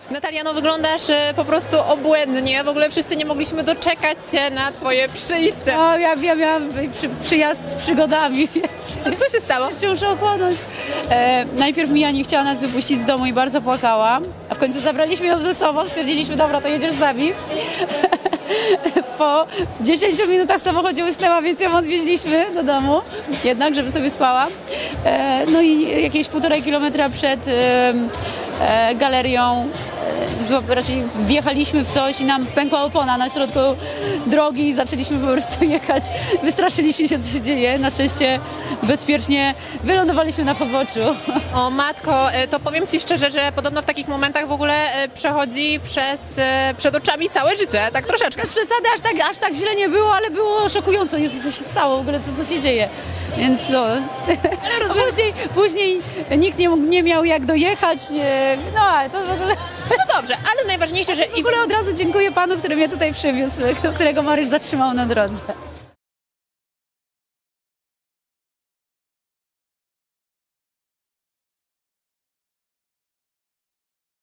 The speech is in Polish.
Natalia, no wyglądasz po prostu obłędnie. W ogóle wszyscy nie mogliśmy doczekać się na twoje przyjście. O, ja miałam przyjazd z przygodami. Co się stało? Jeszcze muszę ochłonąć. Najpierw Mija nie chciała nas wypuścić z domu i bardzo płakała, a w końcu zabraliśmy ją ze sobą, stwierdziliśmy, dobra, to jedziesz z nami. Po 10 minutach w samochodzie usnęła, więc ją odwieźliśmy do domu, jednak, żeby sobie spała. No i jakieś 1,5 kilometra przed galerią raczej wjechaliśmy w coś i nam pękła opona na środku drogi i zaczęliśmy po prostu jechać. Wystraszyliśmy się, co się dzieje. Na szczęście bezpiecznie wylądowaliśmy na poboczu. O matko, to powiem ci szczerze, że podobno w takich momentach w ogóle przechodzi przed oczami całe życie, tak troszeczkę. Bez przesady, aż tak źle nie było, ale było szokująco, Jezu, co się stało, w ogóle co się dzieje. Więc no, później nikt nie miał jak dojechać, no ale to w ogóle... No dobrze, ale najważniejsze, że... W ogóle od razu dziękuję panu, który mnie tutaj przywiózł, którego Maryś zatrzymał na drodze.